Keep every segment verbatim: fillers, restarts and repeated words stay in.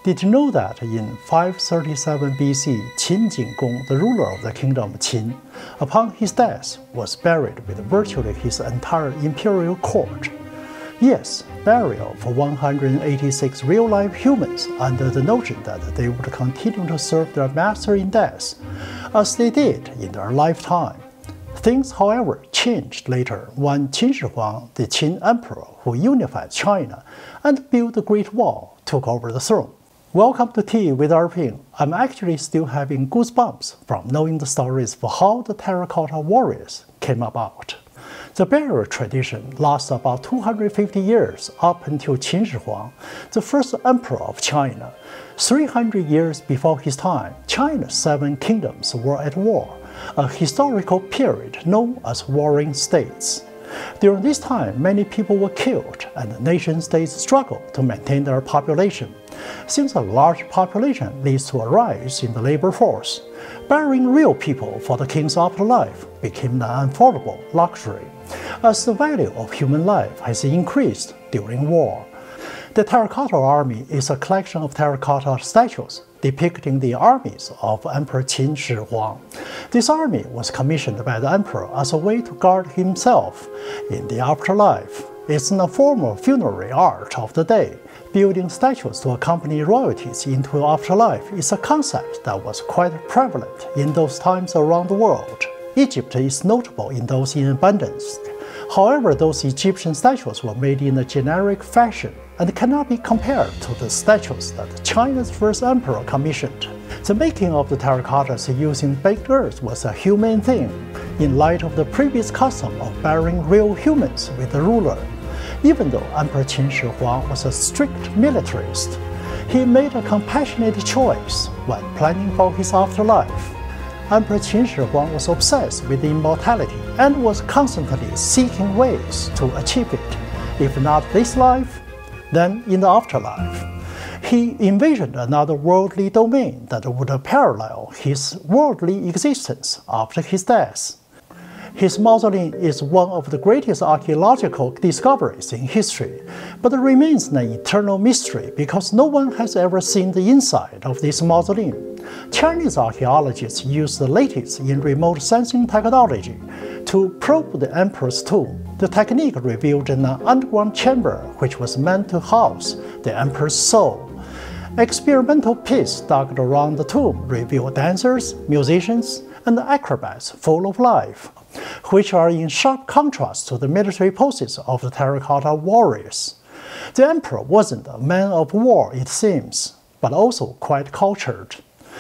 Did you know that in five thirty-seven B C, Qin Jinggong, the ruler of the kingdom of Qin, upon his death, was buried with virtually his entire imperial court? Yes, burial for one hundred eighty-six real-life humans under the notion that they would continue to serve their master in death, as they did in their lifetime. Things, however, changed later when Qin Shi Huang, the Qin emperor who unified China and built the Great Wall, took over the throne. Welcome to Tea with Erping. I'm actually still having goosebumps from knowing the stories for how the terracotta warriors came about. The burial tradition lasts about two hundred fifty years up until Qin Shi Huang, the first emperor of China. three hundred years before his time, China's seven kingdoms were at war, a historical period known as warring states. During this time, many people were killed, and the nation-states struggled to maintain their population. Since a large population leads to a rise in the labor force, burying real people for the king's afterlife became an unaffordable luxury, as the value of human life has increased during war. The Terracotta Army is a collection of terracotta statues depicting the armies of Emperor Qin Shi Huang. This army was commissioned by the emperor as a way to guard himself in the afterlife. It's a form of funerary art of the day. Building statues to accompany royalties into afterlife is a concept that was quite prevalent in those times around the world. Egypt is notable in those in abundance. However, those Egyptian statues were made in a generic fashion and cannot be compared to the statues that China's first emperor commissioned. The making of the terracottas using baked earth was a humane thing, in light of the previous custom of burying real humans with the ruler. Even though Emperor Qin Shi Huang was a strict militarist, he made a compassionate choice when planning for his afterlife. Emperor Qin Shi Huang was obsessed with immortality and was constantly seeking ways to achieve it, if not this life, then in the afterlife. He envisioned another worldly domain that would parallel his worldly existence after his death. His mausoleum is one of the greatest archaeological discoveries in history, but it remains an eternal mystery because no one has ever seen the inside of this mausoleum. Chinese archaeologists use the latest in remote sensing technology to probe the emperor's tomb. The technique revealed an underground chamber which was meant to house the emperor's soul. Experimental pits dug around the tomb reveal dancers, musicians, and acrobats full of life, which are in sharp contrast to the military poses of the terracotta warriors. The emperor wasn't a man of war, it seems, but also quite cultured.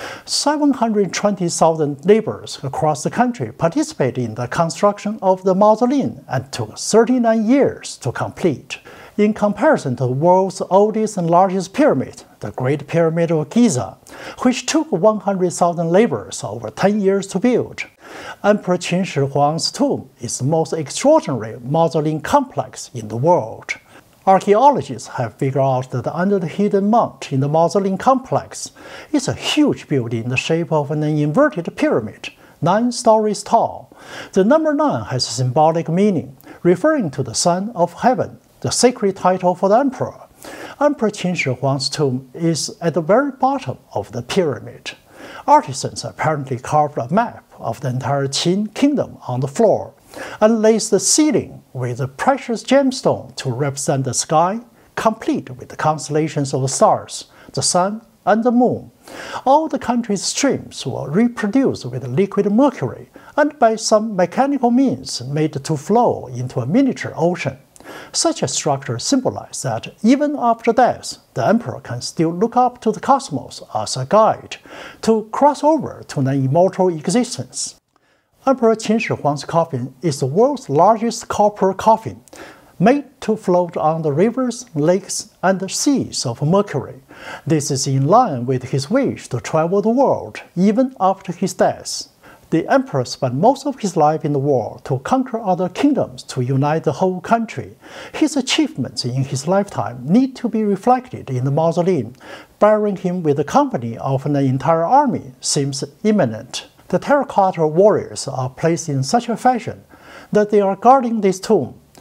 seven hundred twenty thousand laborers across the country participated in the construction of the mausoleum and took thirty-nine years to complete. In comparison to the world's oldest and largest pyramid, the Great Pyramid of Giza, which took one hundred thousand laborers over ten years to build, Emperor Qin Shi Huang's tomb is the most extraordinary mausoleum complex in the world. Archaeologists have figured out that under the hidden mount in the mausoleum complex is a huge building in the shape of an inverted pyramid, nine stories tall. The number nine has a symbolic meaning, referring to the Son of Heaven, the sacred title for the emperor. Emperor Qin Shi Huang's tomb is at the very bottom of the pyramid. Artisans apparently carved a map of the entire Qin kingdom on the floor, and laced the ceiling with a precious gemstone to represent the sky, complete with the constellations of the stars, the sun, and the moon. All the country's streams were reproduced with liquid mercury and by some mechanical means made to flow into a miniature ocean. Such a structure symbolizes that even after death, the emperor can still look up to the cosmos as a guide to cross over to an immortal existence. Emperor Qin Shi Huang's coffin is the world's largest copper coffin, made to float on the rivers, lakes, and seas of Mercury. This is in line with his wish to travel the world even after his death. The emperor spent most of his life in the war to conquer other kingdoms to unite the whole country. His achievements in his lifetime need to be reflected in the mausoleum. Burying him with the company of an entire army seems imminent. The terracotta warriors are placed in such a fashion that they are guarding this tomb.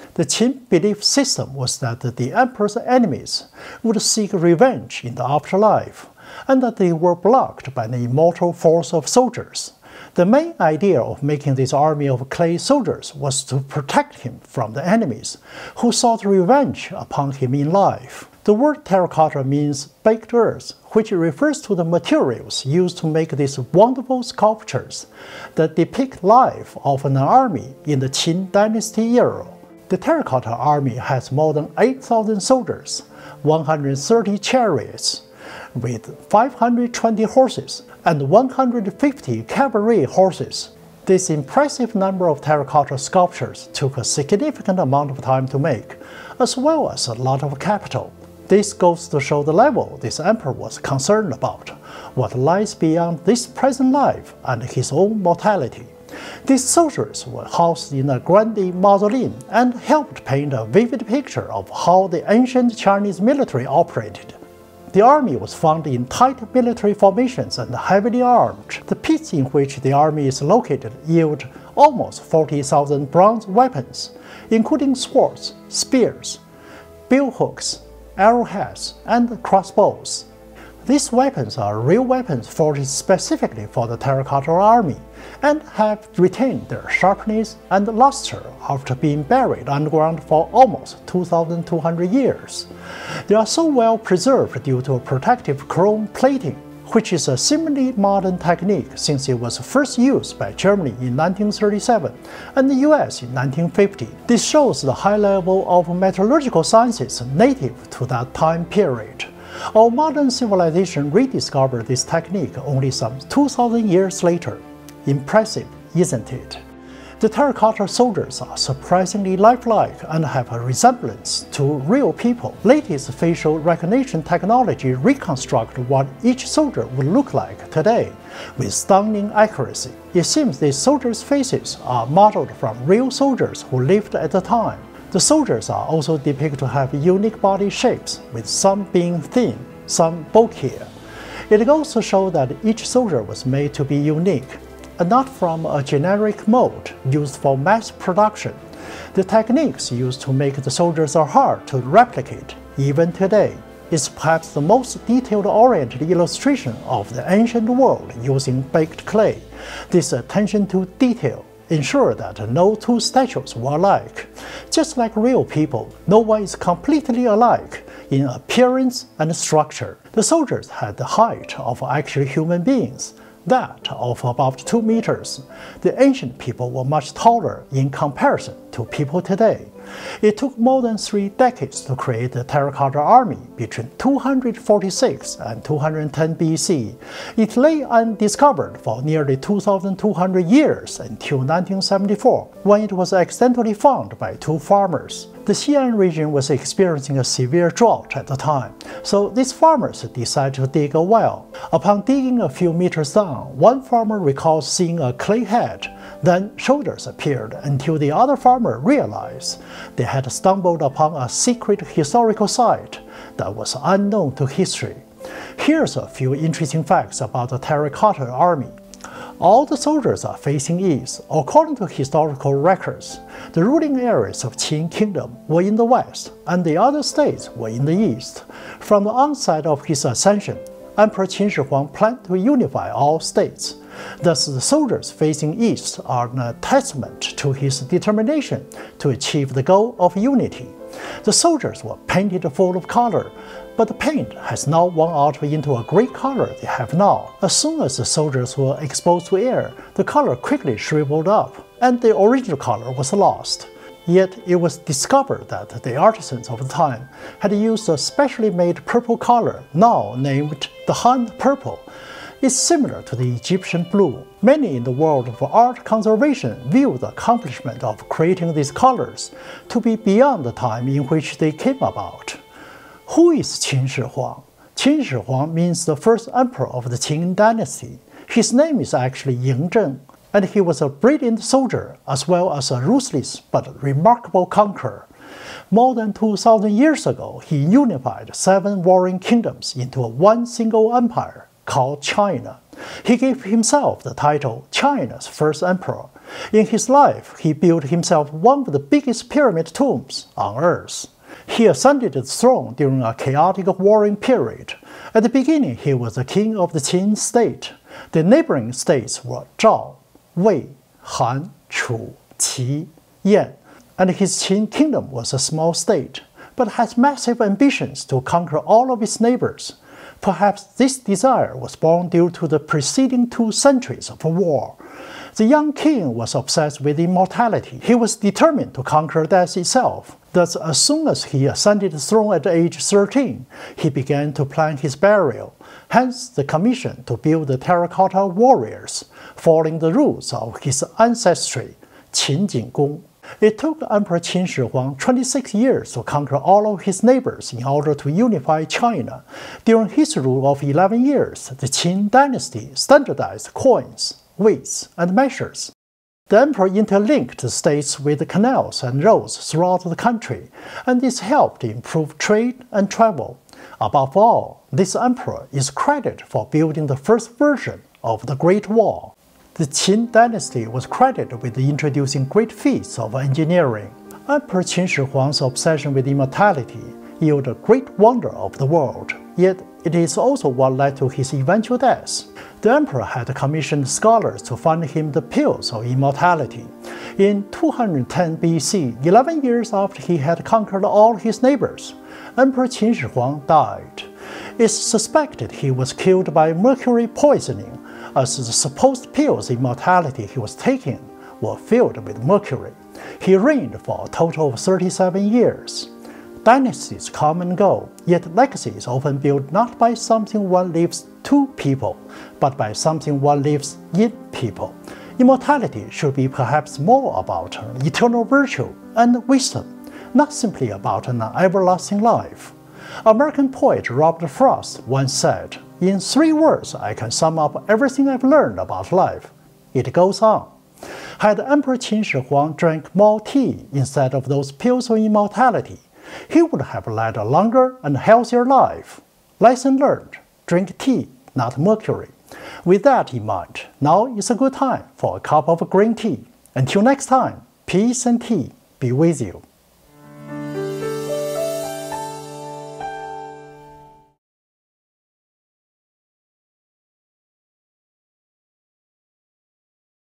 The Qin belief system was that the emperor's enemies would seek revenge in the afterlife, and that they were blocked by the immortal force of soldiers. The main idea of making this army of clay soldiers was to protect him from the enemies who sought revenge upon him in life. The word terracotta means baked earth, which refers to the materials used to make these wonderful sculptures that depict life of an army in the Qin dynasty era. The terracotta army has more than eight thousand soldiers, one hundred thirty chariots, with five hundred twenty horses and one hundred fifty cavalry horses. This impressive number of terracotta sculptures took a significant amount of time to make, as well as a lot of capital. This goes to show the level this emperor was concerned about, what lies beyond this present life and his own mortality. These soldiers were housed in a Grande mausoleum and helped paint a vivid picture of how the ancient Chinese military operated. The army was found in tight military formations and heavily armed. The pits in which the army is located yield almost forty thousand bronze weapons, including swords, spears, billhooks, arrowheads, and crossbows. These weapons are real weapons forged specifically for the terracotta army, and have retained their sharpness and luster after being buried underground for almost two thousand two hundred years. They are so well preserved due to protective chrome plating, which is a similarly modern technique since it was first used by Germany in nineteen thirty-seven and the U S in nineteen fifty. This shows the high level of metallurgical sciences native to that time period. Our modern civilization rediscovered this technique only some two thousand years later. Impressive, isn't it? The terracotta soldiers are surprisingly lifelike and have a resemblance to real people. Latest facial recognition technology reconstructs what each soldier would look like today with stunning accuracy. It seems these soldiers' faces are modeled from real soldiers who lived at the time. The soldiers are also depicted to have unique body shapes, with some being thin, some bulkier. It goes to show that each soldier was made to be unique, and not from a generic mold used for mass production. The techniques used to make the soldiers are hard to replicate, even today. It's perhaps the most detail-oriented illustration of the ancient world using baked clay. This attention to detail ensure that no two statues were alike. Just like real people, no one is completely alike in appearance and structure. The soldiers had the height of actual human beings, that of about two meters. The ancient people were much taller in comparison to people today. It took more than three decades to create the terracotta army between two hundred forty-six and two hundred ten B C. It lay undiscovered for nearly two thousand two hundred years until nineteen seventy-four, when it was accidentally found by two farmers. The Xi'an region was experiencing a severe drought at the time, so these farmers decided to dig a well. Upon digging a few meters down, one farmer recalls seeing a clay head. Then shoulders appeared until the other farmer realized they had stumbled upon a secret historical site that was unknown to history. Here's a few interesting facts about the terracotta army. All the soldiers are facing east. According to historical records, the ruling areas of Qin Kingdom were in the west, and the other states were in the east. From the onset of his ascension, Emperor Qin Shi Huang planned to unify all states. Thus, the soldiers facing east are a testament to his determination to achieve the goal of unity. The soldiers were painted full of color, but the paint has now worn out into a gray color they have now. As soon as the soldiers were exposed to air, the color quickly shriveled up, and the original color was lost. Yet it was discovered that the artisans of the time had used a specially made purple color, now named the Han Purple. It's similar to the Egyptian blue. Many in the world of art conservation view the accomplishment of creating these colors to be beyond the time in which they came about. Who is Qin Shi Huang? Qin Shi Huang means the first emperor of the Qin dynasty. His name is actually Ying Zheng, and he was a brilliant soldier as well as a ruthless but remarkable conqueror. More than two thousand years ago, he unified seven warring kingdoms into one single empire called China. He gave himself the title China's first emperor. In his life, he built himself one of the biggest pyramid tombs on earth. He ascended the throne during a chaotic warring period. At the beginning, he was the king of the Qin state. The neighboring states were Zhao, Wei, Han, Chu, Qi, Yan, and his Qin kingdom was a small state, but had massive ambitions to conquer all of its neighbors. Perhaps this desire was born due to the preceding two centuries of war. The young king was obsessed with immortality. He was determined to conquer death itself. Thus, as soon as he ascended the throne at age thirteen, he began to plan his burial, hence the commission to build the terracotta warriors, following the rules of his ancestry, Qin Jinggong. It took Emperor Qin Shi Huang twenty-six years to conquer all of his neighbors in order to unify China. During his rule of eleven years, the Qin dynasty standardized coins, weights, and measures. The emperor interlinked the states with canals and roads throughout the country, and this helped improve trade and travel. Above all, this emperor is credited for building the first version of the Great Wall. The Qin dynasty was credited with introducing great feats of engineering. Emperor Qin Shi Huang's obsession with immortality yielded a great wonder of the world, yet it is also what led to his eventual death. The emperor had commissioned scholars to find him the pills of immortality. In two hundred ten B C, eleven years after he had conquered all his neighbors, Emperor Qin Shi Huang died. It's suspected he was killed by mercury poisoning, as the supposed pills of immortality he was taking were filled with mercury. He reigned for a total of thirty-seven years. Dynasties come and go, yet legacy is often built not by something one leaves to people, but by something one leaves in people. Immortality should be perhaps more about eternal virtue and wisdom, not simply about an everlasting life. American poet Robert Frost once said, "In three words I can sum up everything I've learned about life. It goes on." Had Emperor Qin Shi Huang drank more tea instead of those pills of immortality, he would have led a longer and healthier life. Lesson learned: drink tea, not mercury. With that in mind, now is a good time for a cup of green tea. Until next time, peace and tea be with you.